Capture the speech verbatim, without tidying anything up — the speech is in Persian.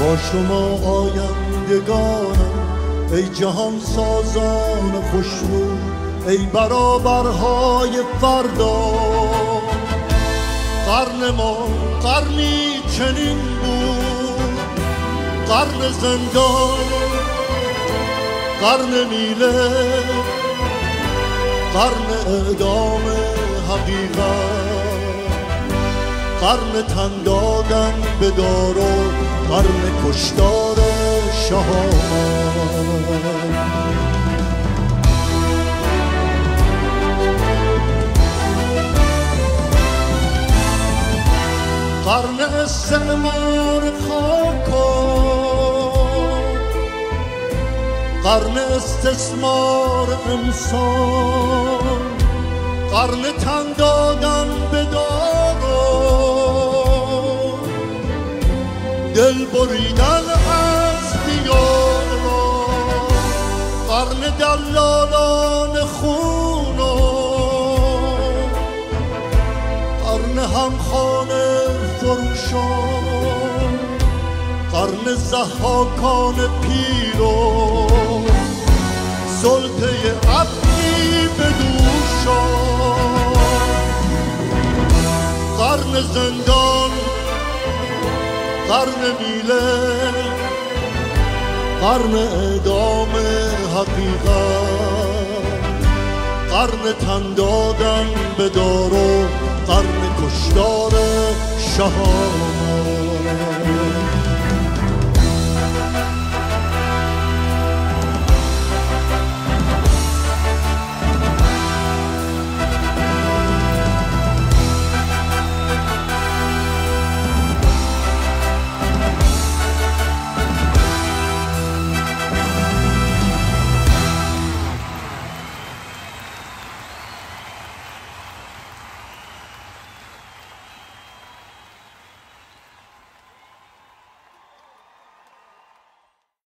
با شما آیندگانم، ای جهان سازان خوشرو، ای برابرهای فردا. قرن ما قرنی چنین بود، قرن زندان، قرن میله، قرن اعدام حقیقت، قرن تن دادن به دار و قرن کشتار شهامت. قرن استعمار خاکا، قرن استثمار انسان، قرن تن دادن به دار و دل بریدن از دیار، قرن دلالان خون و قرن همخانه فروشان، قرن ضحاکان پیر و سلطه عبدی به دوشان، قرن زندان، قرن میله، قرن اعدام حقیقت، قرن تن دادن به دار و قرن کشتار شهامت.